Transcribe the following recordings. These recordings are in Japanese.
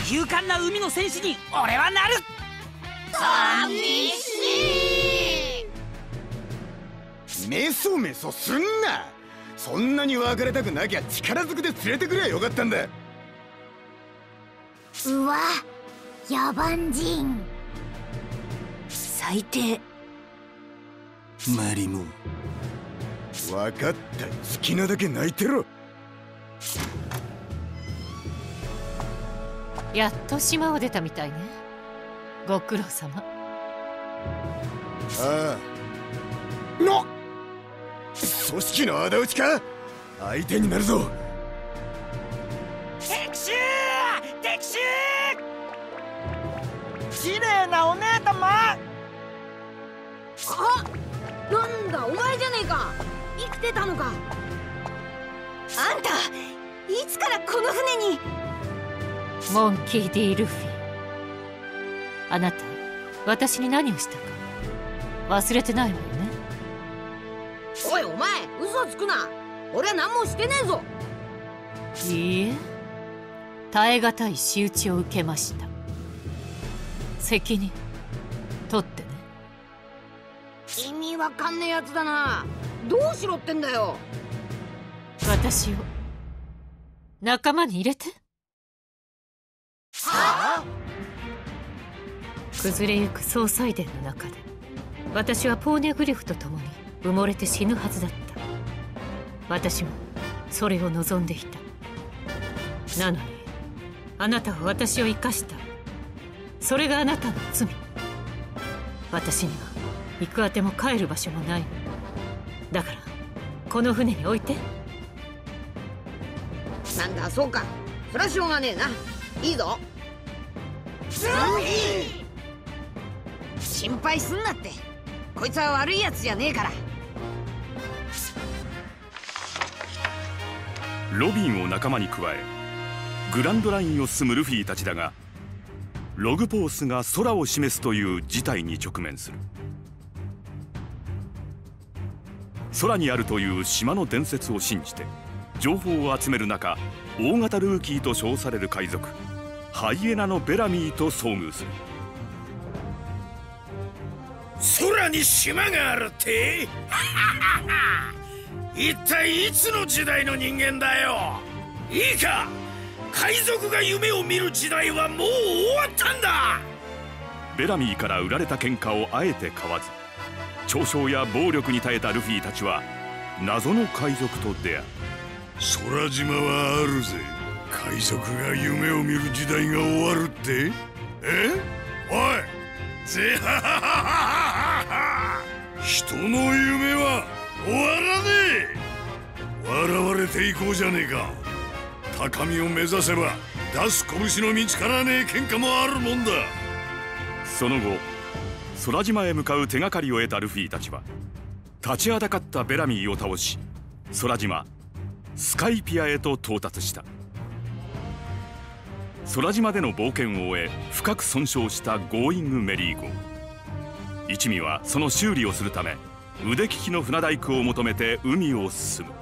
勇敢な海の戦士に俺はなる。 寂しい。 メソメソすんな。そんなに別れたくなきゃ力ずくで連れてくりゃよかったんだ。 うわ、野蛮人。 最低。 マリモ、分かった。好きなだけ泣いてろ。 やっと島を出たみたいね。ご苦労様。 ああ。の組織の仇討ちか。相手になるぞ。 敵襲敵襲。綺麗なお姉様。 あ、なんだお前じゃねえか。生きてたのか。 あんたいつからこの船に。 モンキー・D・ルフィ、あなた私に何をしたか忘れてないわよね。 おいお前、嘘つくな。俺は何もしてねえぞ。 いいえ、耐え難い仕打ちを受けました。責任取ってね。 意味わかんねえやつだな。どうしろってんだよ。 私を仲間に入れて。 はあ。 崩れゆく総裁殿の中で私はポーネグリフと共に埋もれて死ぬはずだった。私もそれを望んでいた。なのにあなたは私を生かした。それがあなたの罪。私には行くあても帰る場所もない。だからこの船に置いて。 なんだそうか。そりゃしょうがねえな。いいぞ。心配すんなって。こいつは悪いやつじゃねえから。 ロビンを仲間に加えグランドラインを進むルフィたちだが、ログポースが空を示すという事態に直面する。空にあるという島の伝説を信じて情報を集める中、大型ルーキーと称される海賊ハイエナのベラミーと遭遇する。 空に島があるって一体いつの時代の人間だよ。いいか、海賊が夢を見る時代はもう終わったんだ。 ベラミーから売られた喧嘩をあえて買わず、嘲笑や暴力に耐えたルフィたちは謎の海賊と出会う。 空島はあるぜ。海賊が夢を見る時代が終わるって。おいぜはははは。人の夢は終わらねえ。笑われていこうじゃねえか。高みを目指せば出す拳の道からねえ喧嘩もあるもんだ。 その後空島へ向かう手がかりを得たルフィたちは立ちはだかったベラミーを倒し、空島スカイピアへと到達した。空島での冒険を終え深く損傷したゴーイングメリー号。一味はその修理をするため腕利きの船大工を求めて海を進む。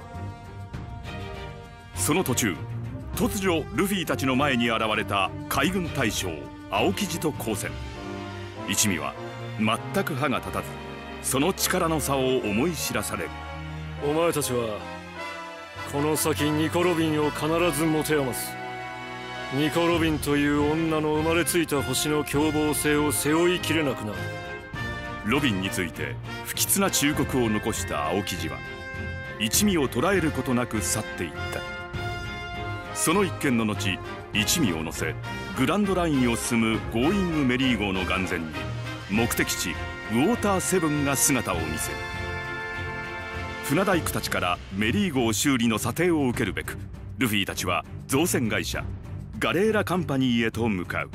その途中、突如ルフィたちの前に現れた海軍大将青生地と交戦。一味は全く歯が立たず、その力の差を思い知らされる。 お前たちはこの先ニコ・ロビンを必ず持て余す。ニコ・ロビンという女の生まれついた星の凶暴性を背負いきれなくなる。 ロビンについて不吉な忠告を残した青生地は一味を捕らえることなく去っていった。その一件の後、一味を乗せグランドラインを進むゴーイングメリー号の眼前に目的地ウォーターセブンが姿を見せる。船大工たちからメリー号修理の査定を受けるべく、ルフィたちは造船会社ガレーラカンパニーへと向かう。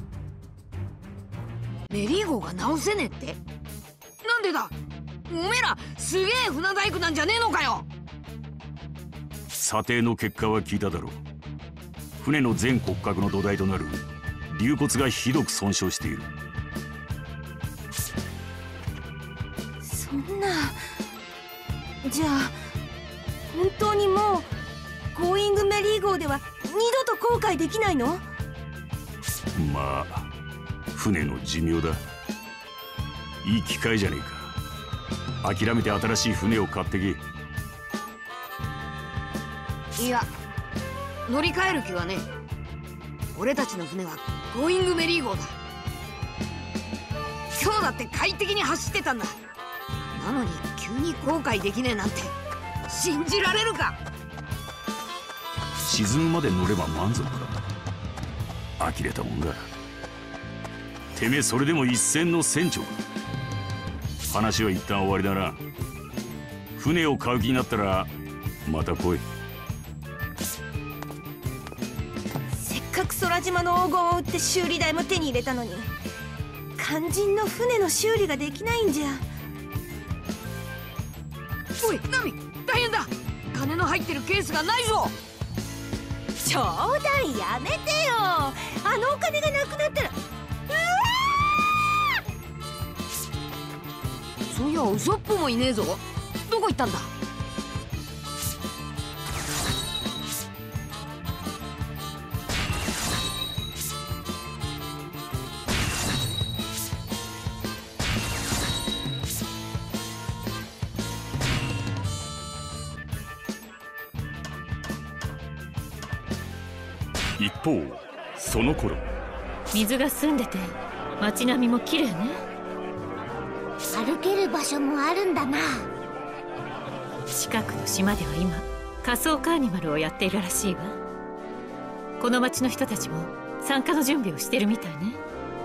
メリー号が直せねえって。なんでだ。おめえらすげえ船大工なんじゃねえのかよ。 査定の結果は聞いただろう。船の全骨格の土台となる龍骨がひどく損傷している。 そんな。じゃあ本当にもうゴーイングメリー号では二度と後悔できないの？ まあ船の寿命だ。いい機会じゃねえか。諦めて新しい船を買ってけ。 いや、乗り換える気はねえ。俺たちの船はゴーイングメリー号だ。今日だって快適に走ってたんだ。なのに急に後悔できねえなんて信じられるか。 沈むまで乗れば満足か。呆れたもんだ。てめえそれでも一船の船長か。話は一旦終わりだな。船を買う気になったらまた来い。 せっかく空島の黄金を売って修理代も手に入れたのに、肝心の船の修理ができないんじゃ。 おいナミ、大変だ。金の入ってるケースがないぞ。 ちょうだい、やめてよ。あのお金がなくなったら。 そういやウソップもいねえぞ。どこ行ったんだ。 一方その頃、 水が澄んでて街並みも綺麗ね。 歩ける場所もあるんだな。 近くの島では今仮装カーニバルをやっているらしいわ。この町の人たちも参加の準備をしてるみたいね。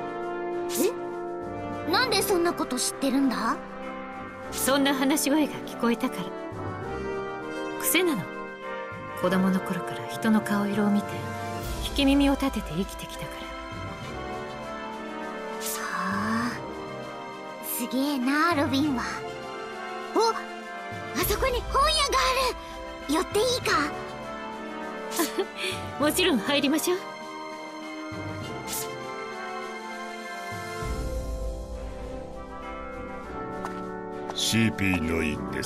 え？なんでそんなこと知ってるんだ？ そんな話し声が聞こえたから。癖なの。子供の頃から人の顔色を見て聞き耳を立てて生きてきたから。 はあ、すげえなロビンは。お、あそこに本屋がある。寄っていいか？ もちろん入りましょう。 CP9 です。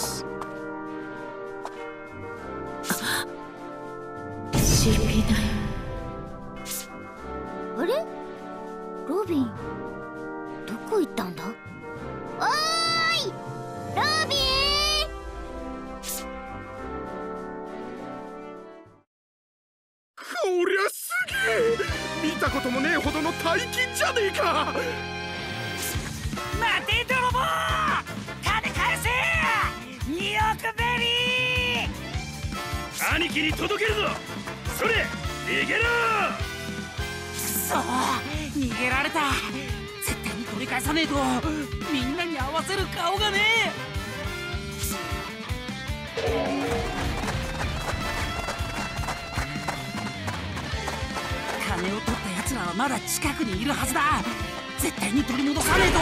CP9。 あれ？ロビンどこ行ったんだ？おーいロビン！ こりゃすげえ。見たこともねえほどの大金じゃねえか。 待て泥棒、金返せ2億ベリー。 兄貴に届けるぞ。それ逃げろ。 くそ逃げられた。絶対に取り返さねえとみんなに合わせる顔がねえ。金を取った奴らはまだ近くにいるはずだ。絶対に取り戻さねえと。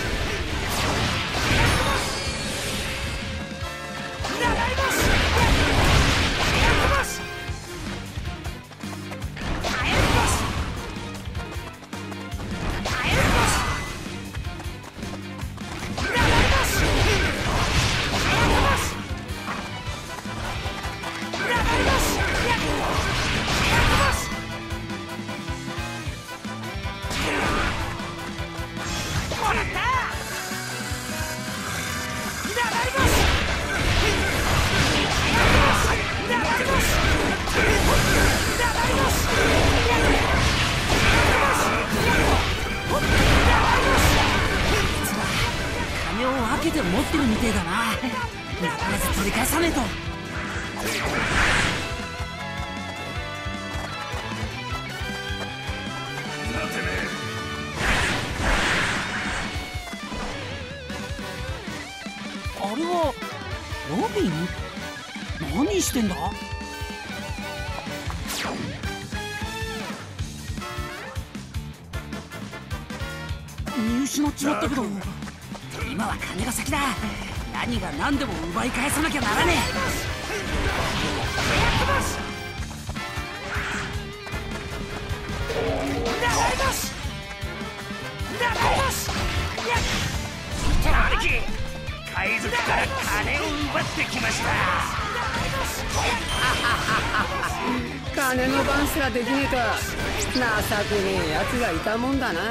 けて持ってるみてえだな。必ず取り返さねえと。あれはロビン？何してんだ？見失っちまったけど、今は金が先だ。何が何でも奪い返さなきゃならねえ。 兄貴、海賊から金を奪ってきました。 金の番すらできねえとは情けねえやつがいたもんだな。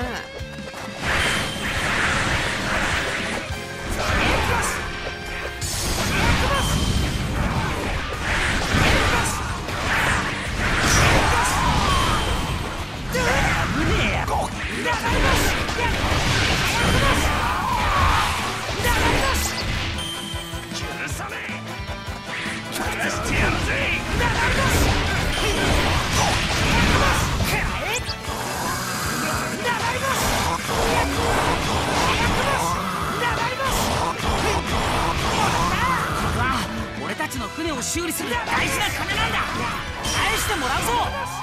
俺たちの船を修理する大事な金なんだ。返してもらうぞ。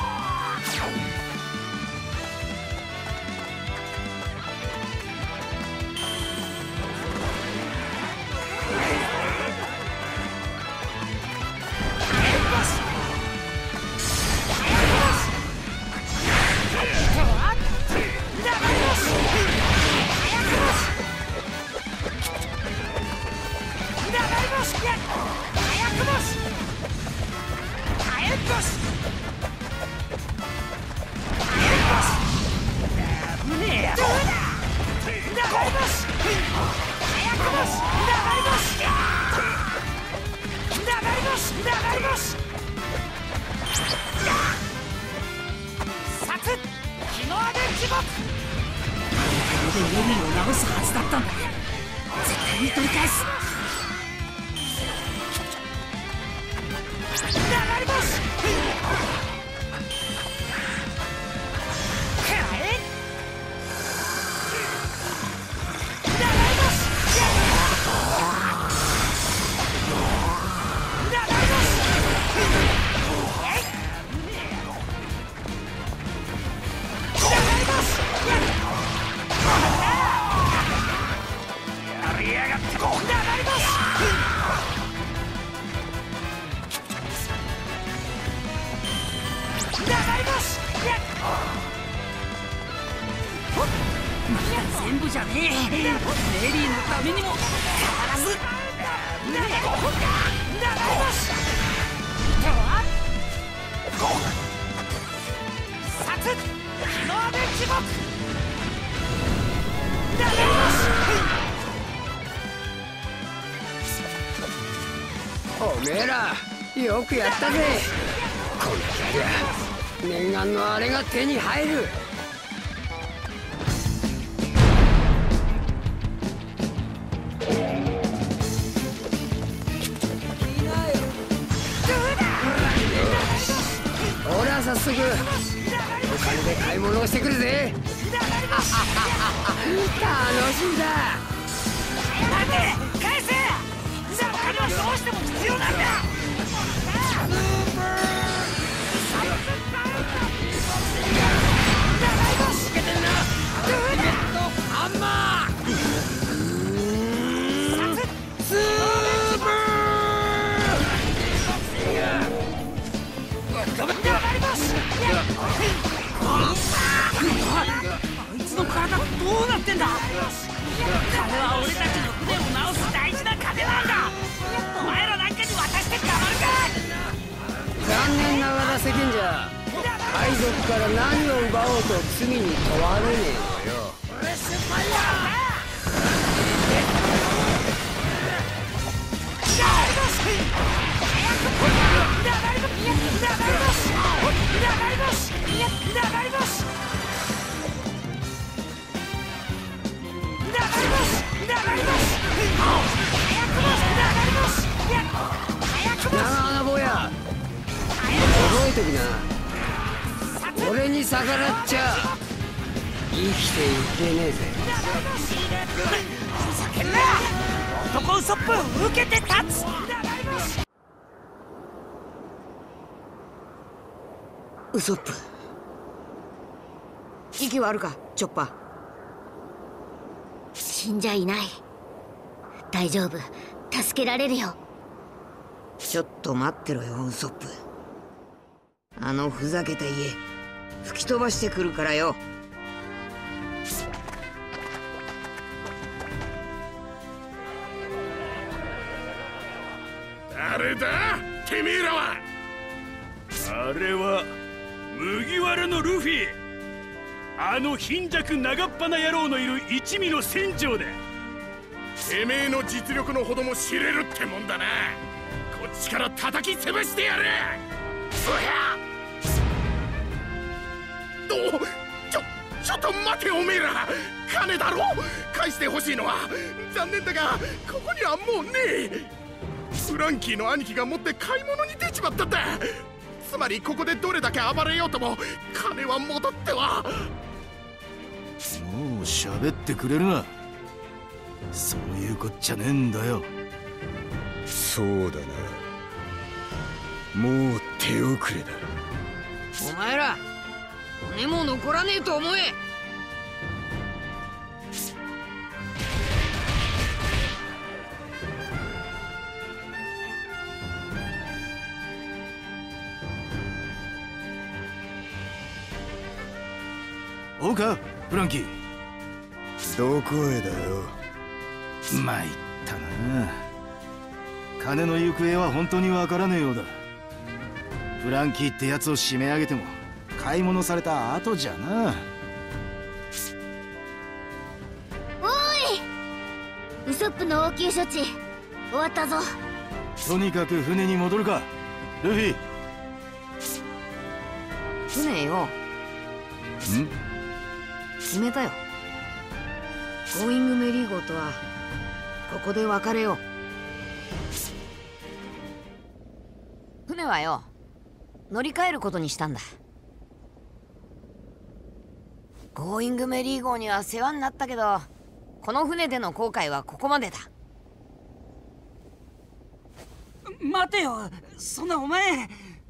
メリーを直すはずだったんだ。絶対に取り返す。流れ星。全部じゃねえ。メリーのためにも必ず。 おめえらよくやったぜ。こんなキャリア念願のあれが手に入る。俺は早速お金で買い物をしてくるぜ。楽しみだ。 待て、返せ。じゃあお金はどうしても必要なんだ。ハンマー。スーパあいつの体どうなってんだ。金は俺たちの船を直す大事な金なんだ。お前らなんかに渡してたまるか。 残念ながら世間じゃ海賊から何を奪おうと罪に問われねえのよ。 俺先輩や。 長穴坊や覚えときな。俺に逆らっちゃ生きていけねえぜ。 ふざけんな。男ウソップ受けて立つ。 ウソップ、息はあるかチョッパー。 死んじゃいない。大丈夫、助けられるよ。 ちょっと待ってろよウソップ。あのふざけた家吹き飛ばしてくるからよ。 誰だてめえらは。 あれは麦わらのルフィ、あの貧弱長っ鼻野郎のいる一味の船長だ。 てめえの実力のほども知れるってもんだな。こっちから叩き潰してやる。そりゃちょっと待て、おめえら。金だろ、返してほしいのは。残念だがここにはもうねえ。フランキーの兄貴が持って買い物に出ちまったんだ。つまりここでどれだけ暴れようとも金は戻っては。 もう喋ってくれるな。そういうこっちゃねえんだよ。 そうだな、もう手遅れだ。 お前ら骨も残らねえと思え。 おうかフランキー。 どこへだよ。 参ったな。金の行方は本当にわからねえようだ。フランキーってやつを締め上げても買い物された後じゃな。 おい、ウソップの応急処置終わったぞ。 とにかく船に戻るかルフィ。 船よ。決めたよ。ゴーイングメリー号とはここで別れよう。船はよ、乗り換えることにしたんだ。ゴーイングメリー号には世話になったけど、この船での後悔はここまでだ。 待てよ、そんなお前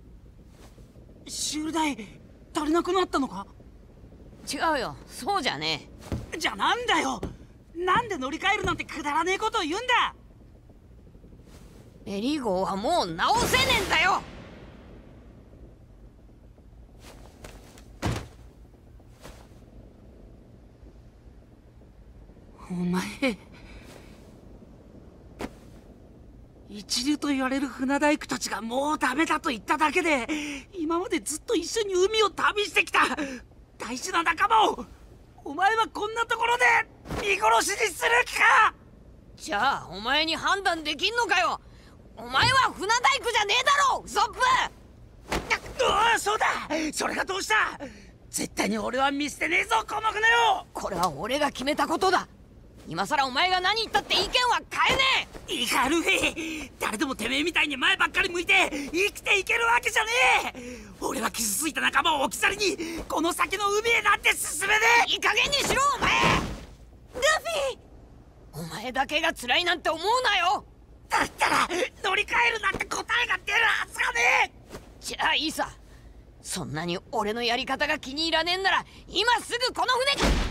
修理代足りなくなったのか。 違うよ、そうじゃねえ。じゃあなんだよ、なんで乗り換えるなんてくだらねえことを言うんだ。 メリー号はもう直せねえんだよ。 お前、一流と言われる船大工たちがもうダメだと言っただけで、今までずっと一緒に海を旅してきた大事な仲間をお前はこんなところで見殺しにする気か。 じゃあお前に判断できんのかよ。お前は船大工じゃねえだろ、ウソップ。 そうだ、それがどうした。絶対に俺は見捨てねえぞ、この船を。 これは俺が決めたことだ。今さらお前が何言ったって意見は変えねえ。いいかルフィ、誰でもてめえみたいに前ばっかり向いて生きていけるわけじゃねえ。俺は傷ついた仲間を置き去りにこの先の海へなんて進めねえ。 いい加減にしろお前。ルフィ、お前だけが辛いなんて思うなよ。 だったら乗り換えるなんて答えが出るはずがねえ。 じゃあいいさ。そんなに俺のやり方が気に入らねえんなら今すぐこの船に。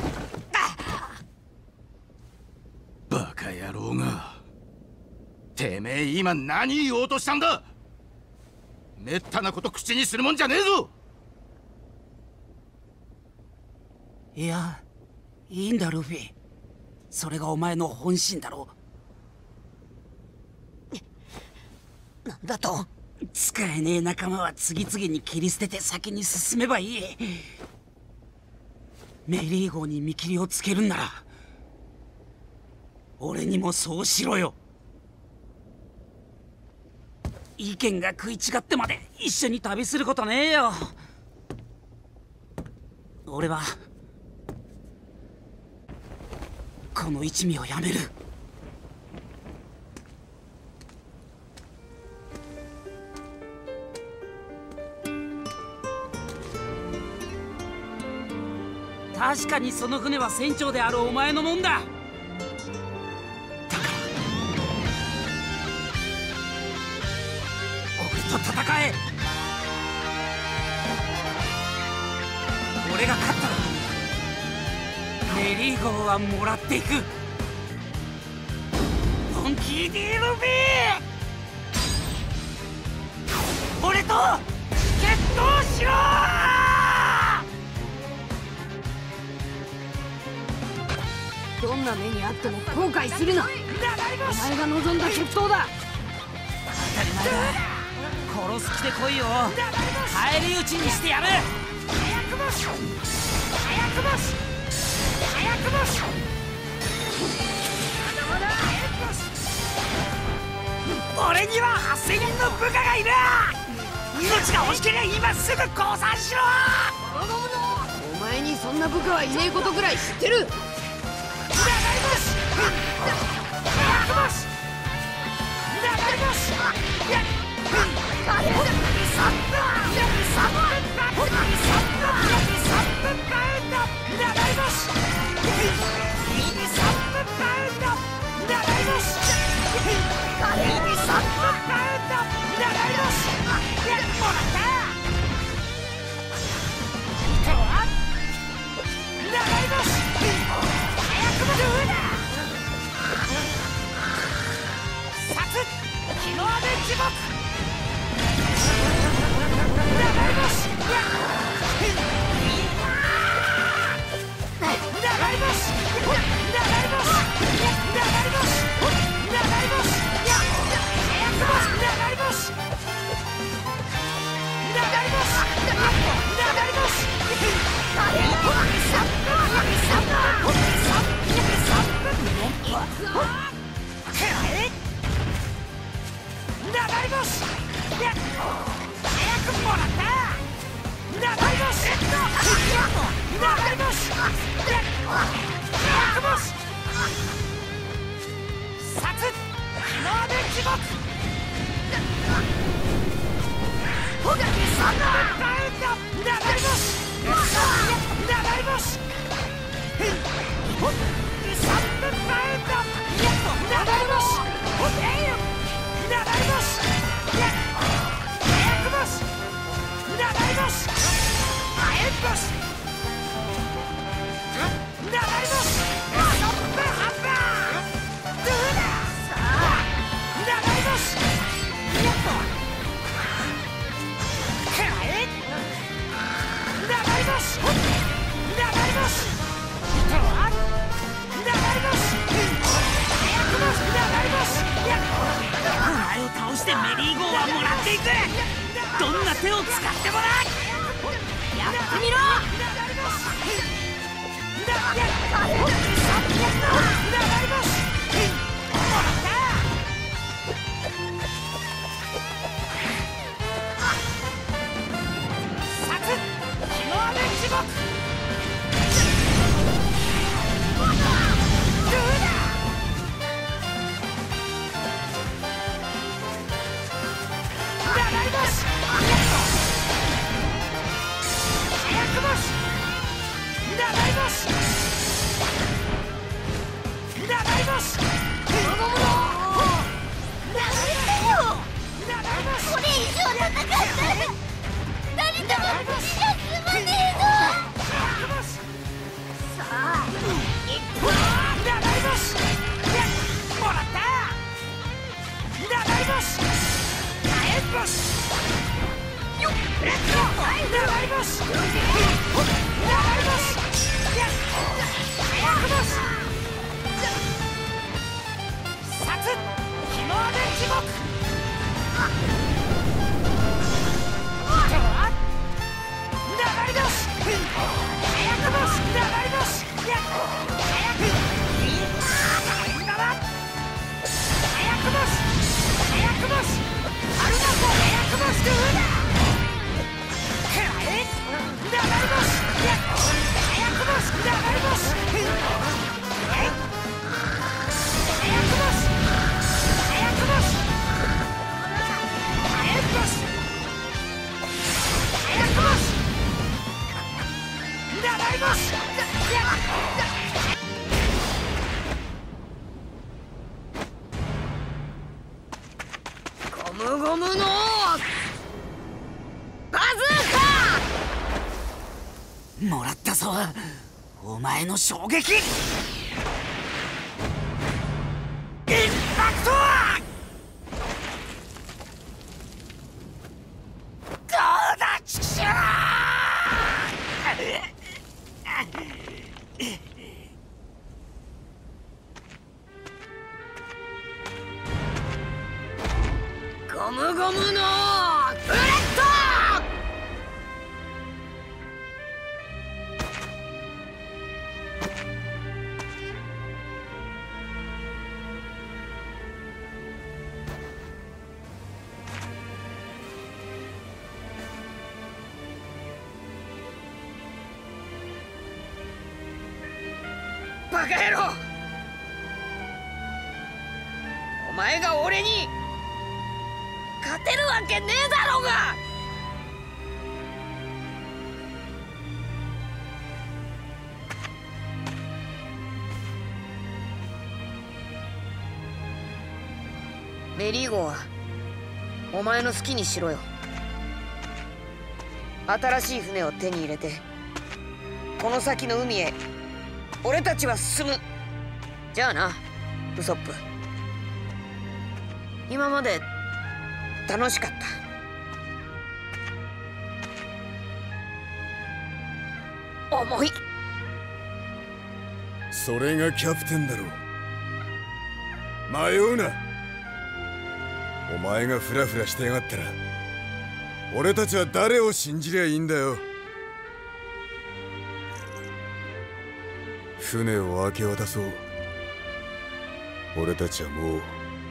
バカ野郎が。てめえ今何言おうとしたんだ。めったなこと口にするもんじゃねえぞ。 いや、いいんだルフィ、それがお前の本心だろ。 なんだと。 使えねえ仲間は次々に切り捨てて先に進めばいい。メリー号に見切りをつけるんなら俺にもそうしろよ。意見が食い違ってまで一緒に旅することねえよ。俺はこの一味をやめる。確かにその船は船長であるお前のもんだ。と戦え。俺が勝ったらメリー号はもらっていく。モンキー D ルフィ、俺と決闘しろ。 どんな目にあっても後悔するな。お前が望んだ決闘だ。 当たり前だ。こ殺す気で来いよ。返り討ちにしてやる。早くもし早くもし早くもしまだ俺には8000人の部下がいる。命が欲しければ今すぐ降参しろ。 お前にそんな部下はいねえことぐらい知ってる。 どんな手を使ってもらう。やってみろ。 ゴムゴムのバズーカ。 もらったぞ、お前の衝撃。インパクト。どうだチキショー。 ゴムゴムのバカ野郎、お前が俺に勝てるわけねえだろうが。メリーゴはお前の好きにしろよ。新しい船を手に入れてこの先の海へ俺たちは進む。じゃあなウソップ、今まで楽しかった。重い。 それがキャプテンだろう。迷うな。お前がフラフラしてやがったら俺たちは誰を信じりゃいいんだよ。船を明け渡そう。俺たちはもう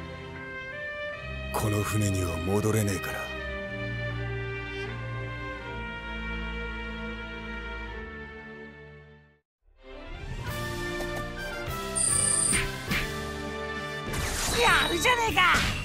この船には戻れねえから。 やるじゃねえか。